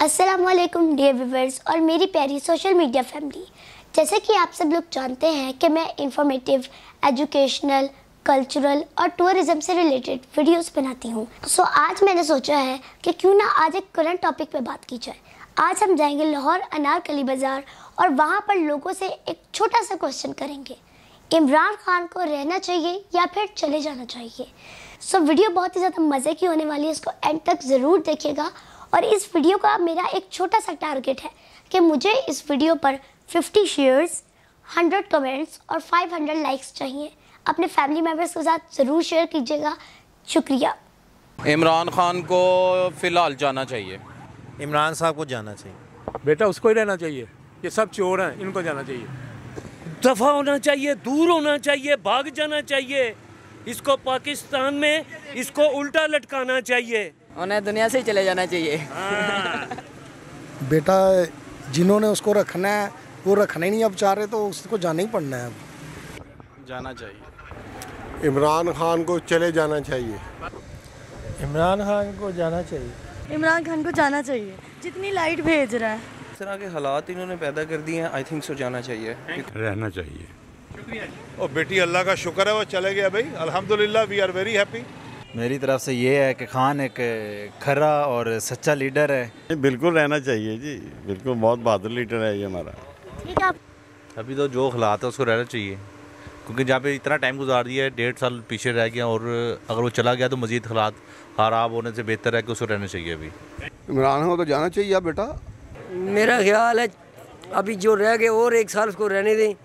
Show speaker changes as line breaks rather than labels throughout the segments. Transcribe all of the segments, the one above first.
अस्सलामुअलैकुम dear viewers और मेरी प्यारी सोशल मीडिया फैमिली। जैसे कि आप सब लोग जानते हैं कि मैं इंफॉर्मेटिव, एजुकेशनल, कल्चरल और टूरिज्म से रिलेटेड वीडियोस बनाती हूँ। सो आज मैंने सोचा है कि क्यों ना आज एक करंट टॉपिक पे बात की जाए। आज हम जाएंगे लाहौर अनारकली बाज़ार और वहाँ पर लोगों से एक छोटा सा क्वेश्चन करेंगे, इमरान खान को रहना चाहिए या फिर चले जाना चाहिए। सो वीडियो बहुत ही ज़्यादा मज़े की होने वाली है, इसको एंड तक ज़रूर देखिएगा। और इस वीडियो का मेरा एक छोटा सा टारगेट है कि मुझे इस वीडियो पर 50 शेयर्स, 100 कमेंट्स और 500 लाइक्स चाहिए। अपने फैमिली मेम्बर्स के साथ ज़रूर शेयर कीजिएगा। शुक्रिया।
इमरान खान को फ़िलहाल जाना चाहिए।
इमरान साहब को जाना चाहिए।
बेटा उसको ही रहना चाहिए, ये सब चोर हैं, इनको जाना चाहिए।
दफा होना चाहिए, दूर होना चाहिए, भाग जाना चाहिए। इसको पाकिस्तान में इसको उल्टा लटकाना चाहिए,
उन्हें दुनिया से ही चले जाना चाहिए।
बेटा जिन्होंने उसको रखना है वो रखना ही नहीं अब चाह रहे, तो उसको जाना ही पड़ना है। अब
जाना चाहिए।
इमरान खान को चले जाना चाहिए।
इमरान खान को जाना चाहिए।
इमरान खान को जाना चाहिए, जितनी लाइट भेज रहा है।
इस तरह के हालात इन्होंने पैदा कर दिए हैं, आई थिंक सो जाना चाहिए,
रहना चाहिए।
और बेटी अल्लाह का शुक्र है वो चले गया भाई, अल्हम्दुलिल्लाह, वी आर वेरी हैप्पी।
मेरी तरफ से ये है कि खान एक खरा और सच्चा लीडर है।
बिल्कुल रहना चाहिए जी, बिल्कुल बहुत बहादुर लीडर है ये हमारा।
ठीक है।
अभी तो जो हालात है उसको रहना चाहिए, क्योंकि जहाँ पे इतना टाइम गुजार दिया है, 1.5 साल पीछे रह गया, और अगर वो चला गया तो मज़ीद हालात ख़राब होने से बेहतर है कि उसको रहना चाहिए। अभी
इमरान खान को तो जाना चाहिए बेटा।
मेरा ख्याल है अभी जो रह गए और 1 साल उसको रहने दें।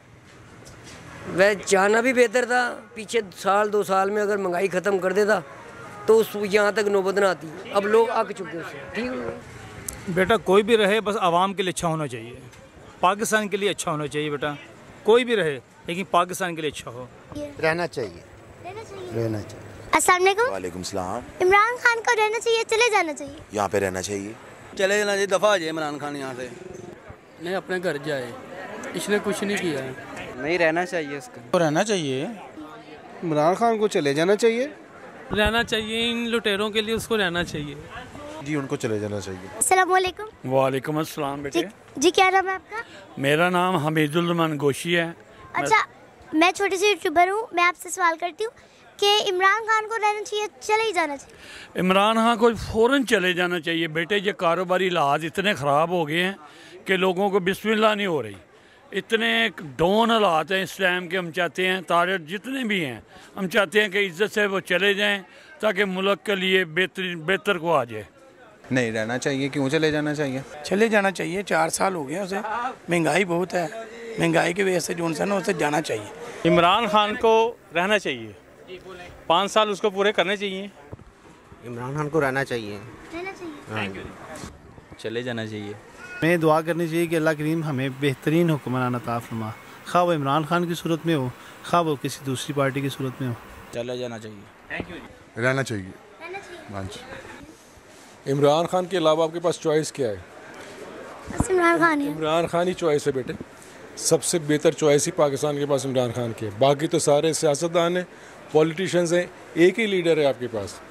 वह जाना भी बेहतर था। पीछे साल 2 साल में अगर महंगाई ख़त्म कर देता तो उस यहाँ तक नौबत ना आती। अब लोग आग चुके उससे। ठीक है
बेटा कोई भी रहे, बस आवाम के लिए अच्छा होना चाहिए, पाकिस्तान के लिए अच्छा होना चाहिए। बेटा कोई भी रहे लेकिन पाकिस्तान के लिए अच्छा हो।
रहना चाहिए, रहना चाहिए।
अस्सलाम वालेकुम।
वालेकुम सलाम।
इमरान खान को रहना चाहिए, चले जाना चाहिए?
यहाँ पे रहना चाहिए।
चले जाना चाहिए, दफ़ा आ जाए इमरान खान यहाँ से।
नहीं अपने घर जाए, इसने कुछ नहीं किया है।
नहीं रहना चाहिए इसका।
तो रहना चाहिए।
इमरान खान को चले जाना चाहिए।
रहना चाहिए, इन लुटेरों के लिए उसको रहना चाहिए
जी, उनको चले जाना चाहिए।
अस्सलाम वालेकुम।
वालेकुम अस्सलाम बेटे।
जी क्या नाम है आपका?
मेरा नाम हमीदुल गोशी है।
अच्छा, मैं छोटी सी यूट्यूबर हूँ, मैं आपसे सवाल करती हूँ कि इमरान खान को रहना चाहिए, चले ही जाना चाहिए?
इमरान खान को फ़ौरन चले जाना चाहिए बेटे। ये कारोबारी हालात इतने ख़राब हो गए हैं कि लोगों को बिस्मिल्लाह नहीं हो रही। इतने डाउन हालात हैं इस टाइम के। हम चाहते हैं तारिक जितने भी हैं, हम चाहते हैं कि इज्जत से वो चले जाएं ताकि मुल्क के लिए बेहतर को आ जाए।
नहीं रहना चाहिए। क्यों चले जाना चाहिए?
चले जाना चाहिए, 4 साल हो गए उसे। महंगाई बहुत है, महंगाई की वजह से जो है ना उसे जाना चाहिए।
इमरान खान को रहना चाहिए, 5 साल उसको पूरे करने चाहिए।
इमरान खान को रहना चाहिए।
रहना चाहिए।
चले जाना चाहिए।
हमें दुआ करनी चाहिए कि अल्लाह करीम हमें बेहतरीन हुक्मरान अता फरमा, खा वो इमरान खान की सूरत में हो, खा वो किसी दूसरी पार्टी की सूरत में हो।
चले जाना चाहिए।
रहना चाहिए। हाँ जी। इमरान खान के अलावा आपके पास चॉइस क्या है?
बस इमरान खान है।
इमरान खान ही चॉइस है बेटे। सबसे बेहतर चॉइस ही पाकिस्तान के पास इमरान खान की है। बाकी तो सारे सियासतदान हैं, पॉलिटिशियंस हैं, एक ही लीडर है आपके पास।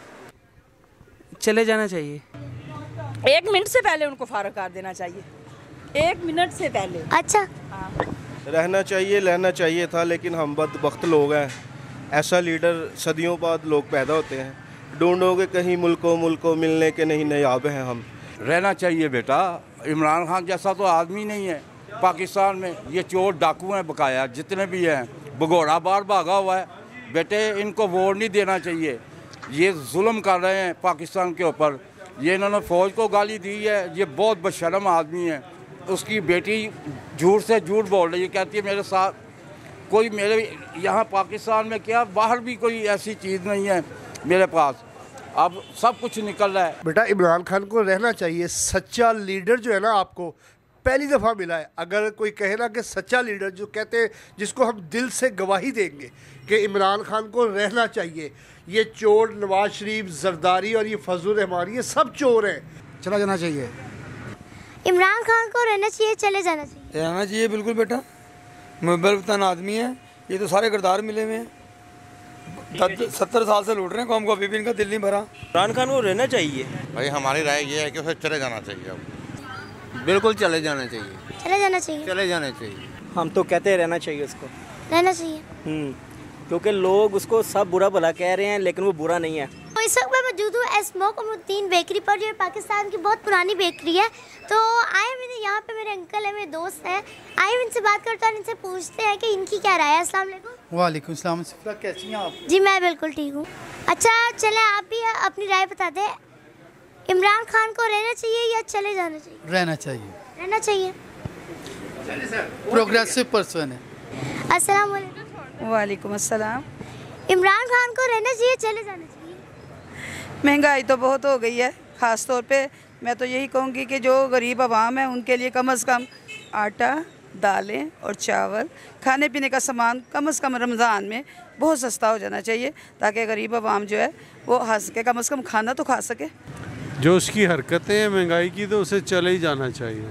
चले जाना चाहिए।
1 मिनट से पहले उनको फारग कर देना चाहिए, 1 मिनट से पहले।
अच्छा,
रहना चाहिए, लेना चाहिए था, लेकिन हम बदबख्त लोग हैं। ऐसा लीडर सदियों बाद लोग पैदा होते हैं। ढूंढोगे कहीं मुल्कों मिलने के नहीं नायाब हैं हम।
रहना चाहिए बेटा। इमरान खान जैसा तो आदमी नहीं है पाकिस्तान में। ये चोर डाकू हैं बकाया, जितने भी हैं, भगोड़ा बार भागा हुआ है। बेटे इनको वोट नहीं देना चाहिए। ये जुल्म कर रहे हैं पाकिस्तान के ऊपर। ये इन्होंने फ़ौज को गाली दी है। ये बहुत बेशर्म आदमी है। उसकी बेटी झूठ से झूठ बोल रही है, कहती है मेरे साथ कोई, मेरे यहाँ पाकिस्तान में क्या बाहर भी कोई ऐसी चीज़ नहीं है मेरे पास। अब सब कुछ निकल रहा है।
बेटा इमरान खान को रहना चाहिए। सच्चा लीडर जो है ना आपको पहली दफ़ा मिला है। अगर कोई कहे ना कि सच्चा लीडर, जो कहते हैं जिसको हम दिल से गवाही देंगे कि इमरान खान को रहना चाहिए। ये चोर नवाज शरीफ, जरदारी और ये फजल रहमान, ये सब चोर हैं। चला जाना चाहिए।
इमरान खान को रहना चाहिए, चले जाना चाहिए?
रहना चाहिए बिल्कुल बेटा। मुबलतन आदमी है, ये तो सारे किरदार मिले हुए हैं। 70 साल से लूट रहे हैं कौम को, अभी भी इनका दिल नहीं भरा।
इमरान खान को रहना चाहिए।
भाई हमारी राय ये है कि उसे चले जाना चाहिए। अब
बिल्कुल चले जाना चाहिए।
चले जाना चाहिए।
चले जाना चाहिए।
हम तो कहते हैं रहना चाहिए उसको।
रहना चाहिए।
क्योंकि लोग उसको सब बुरा भला कह रहे हैं लेकिन वो बुरा नहीं है।
तो इस वक्त मैं मौजूद हूँ एस्मोक उमुद्दीन बेकरी पर, जो पाकिस्तान की बहुत पुरानी बेकरी है। तो आए मेरे यहाँ पे मेरे अंकल है, मेरे दोस्त हैं, आए इनसे बात करते हैं, इनसे पूछते हैं कि इनकी क्या राय है। अस्सलाम वालेकुम।
वालेकुम सलाम। कैसी हैं आप?
जी मैं बिल्कुल ठीक हूँ। अच्छा चलें आप भी अपनी राय बता दें, इमरान खान को रहना चाहिए या चले जाना चाहिए?
रहना चाहिए।
रहना चाहिए।
प्रोग्रेसिव पर्सन है।
अस्सलाम वालेकुम।
वालेकुम अस्सलाम।
इमरान खान को रहना चाहिए, चले जाना चाहिए?
महंगाई तो बहुत हो गई है, ख़ास तौर पे मैं तो यही कहूँगी कि जो गरीब आवाम है उनके लिए कम से कम आटा, दालें और चावल, खाने पीने का सामान कम से कम रमज़ान में बहुत सस्ता हो जाना चाहिए, ताकि गरीब आवाम जो है वो खा सके, कम से कम खाना तो खा सके।
जो उसकी हरकतें हैं महंगाई की, तो उसे चले ही जाना चाहिए।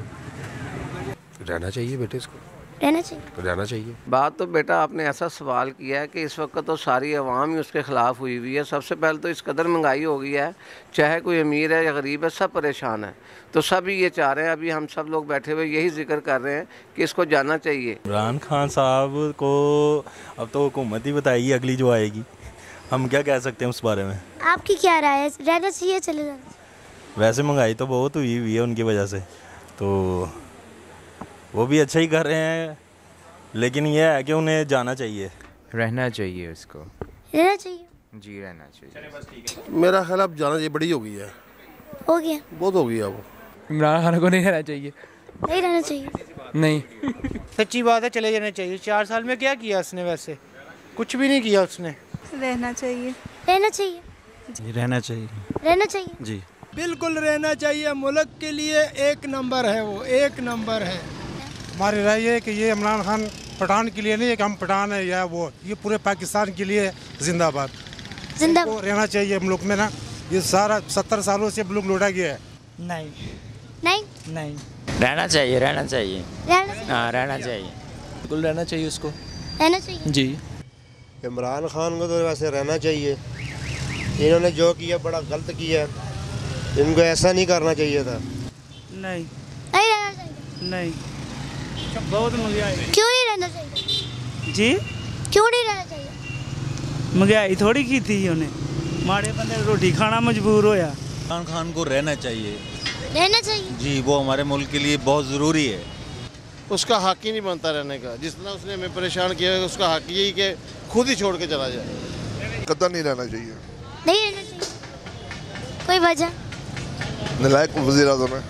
रहना चाहिए बेटे, इसको
रहना चाहिए।
रहना चाहिए।
बात तो बेटा आपने ऐसा सवाल किया है कि इस वक्त तो सारी आवाम ही उसके ख़िलाफ़ हुई हुई है। सबसे पहले तो इस कदर महंगाई हो गई है, चाहे कोई अमीर है या गरीब है, सब परेशान है। तो सब ये चाह रहे हैं, अभी हम सब लोग बैठे हुए यही जिक्र कर रहे हैं कि इसको जाना चाहिए।
इमरान खान साहब को अब तो हुकूमत ही बताएगी अगली जो आएगी, हम क्या कह सकते हैं उस बारे में।
आपकी क्या राय है, रहना चाहिए चले जाना चाहिए?
वैसे महंगाई तो बहुत हुई हुई है उनकी वजह से, तो वो भी अच्छा ही कर रहे हैं, लेकिन यह है कि उन्हें जाना चाहिए।
रहना चाहिए उसको।
रहना चाहिए
जी, रहना चाहिए।
मेरा ख्याल अब जाना चाहिए, बड़ी हो गई है।
हो गया,
बहुत हो गया वो।
इमरान खान को नहीं रहना चाहिए।
नहीं रहना चाहिए।
नहीं
सच्ची बात है, चले जाना चाहिए। 4 साल में क्या किया उसने? वैसे कुछ भी नहीं किया उसने।
रहना चाहिए।
रहना चाहिए।
रहना चाहिए।
रहना चाहिए
जी
बिल्कुल रहना चाहिए। मुल्क के लिए एक नंबर है, वो एक नंबर है।
हमारी राय है कि ये इमरान खान पठान के लिए नहीं है कि हम पठान है या वो, ये पूरे पाकिस्तान के लिए जिंदाबाद।
जिंदाबाद
रहना चाहिए मुल्क में ना। ये सारा 70 सालों से मुल्क लूटा गया है।
नहीं
नहीं
नहीं रहना चाहिए। रहना चाहिए।
हाँ
रहना चाहिए, बिल्कुल रहना चाहिए उसको।
रहना चाहिए
जी।
इमरान खान को तो वैसे रहना चाहिए। इन्होंने जो किया बड़ा गलत किया, इनको ऐसा नहीं करना चाहिए था।
नहीं
नहीं रहना चाहिए।
नहीं, बहुत महंगाई।
क्यों नहीं रहना चाहिए
जी?
क्यों नहीं रहना चाहिए?
महंगाई थोड़ी की थी उन्हें, माड़े बंदे रोटी खाना मजबूर होया।
इमरान खान को रहना चाहिए।
रहना चाहिए
जी, वो हमारे मुल्क के लिए बहुत ज़रूरी है।
उसका हक ही नहीं बनता रहने का। जितना उसने हमें परेशान किया है, उसका हक यही कि खुद ही छोड़ के चला जाए।
कतई नहीं रहना चाहिए।
नहीं रहना चाहिए। कोई वजह?
नलायक वज़ीर आज़म है।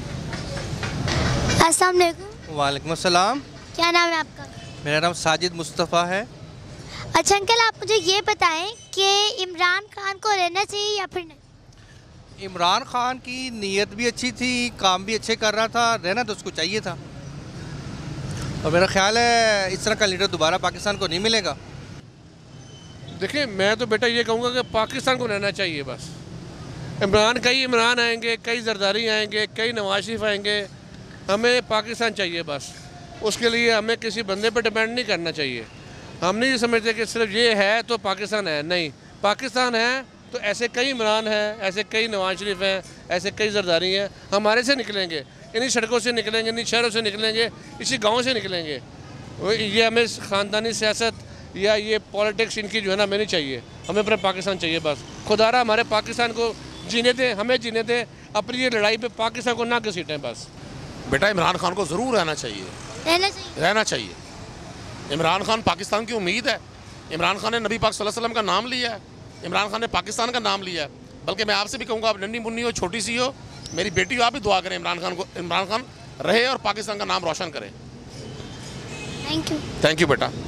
अस्सलाम वालेकुम।
वालेकुम अस्सलाम।
क्या नाम है आपका?
मेरा नाम साजिद मुस्तफ़ा है।
अच्छा अंकल, आप मुझे ये बताएं कि इमरान खान को रहना चाहिए या फिर नहीं?
इमरान खान की नीयत भी अच्छी थी, काम भी अच्छे कर रहा था, रहना तो उसको चाहिए था। और मेरा ख्याल है इस तरह का लीडर दोबारा पाकिस्तान को नहीं मिलेगा।
देखिए, मैं तो बेटा ये कहूँगा कि पाकिस्तान को रहना चाहिए बस। कई इमरान आएंगे, कई जरदारी आएंगे, कई नवाज शरीफ आएंगे, हमें पाकिस्तान चाहिए बस। उसके लिए हमें किसी बंदे पर डिपेंड नहीं करना चाहिए। हम नहीं समझते कि सिर्फ ये है तो पाकिस्तान है, नहीं। पाकिस्तान है तो ऐसे कई इमरान हैं, ऐसे कई नवाज शरीफ हैं, ऐसे कई जरदारी हैं। हमारे से निकलेंगे, इन्हीं सड़कों से निकलेंगे, इन्हीं शहरों से निकलेंगे, इसी गाँव से निकलेंगे। ये हमें ख़ानदानी सियासत या ये पॉलिटिक्स इनकी जो है ना हमें नहीं चाहिए। हमें अपना पाकिस्तान चाहिए बस। खुदारा हमारे पाकिस्तान को जीने दें, हमें जीने दें। अपनी ये लड़ाई पे पाकिस्तान को ना घसीटें बस।
बेटा इमरान खान को ज़रूर रहना चाहिए।
रहना चाहिए।
रहना चाहिए। इमरान खान पाकिस्तान की उम्मीद है। इमरान खान ने नबी पाक सल्लल्लाहु अलैहि वसल्लम का नाम लिया है। इमरान खान ने पाकिस्तान का नाम लिया है। बल्कि मैं आपसे भी कहूँगा, आप नन्ही मुन्नी हो, छोटी सी हो, मेरी बेटी हो, आप भी दुआ करें इमरान खान रहे और पाकिस्तान का नाम रोशन करें।
Thank you.
थैंक यू बेटा।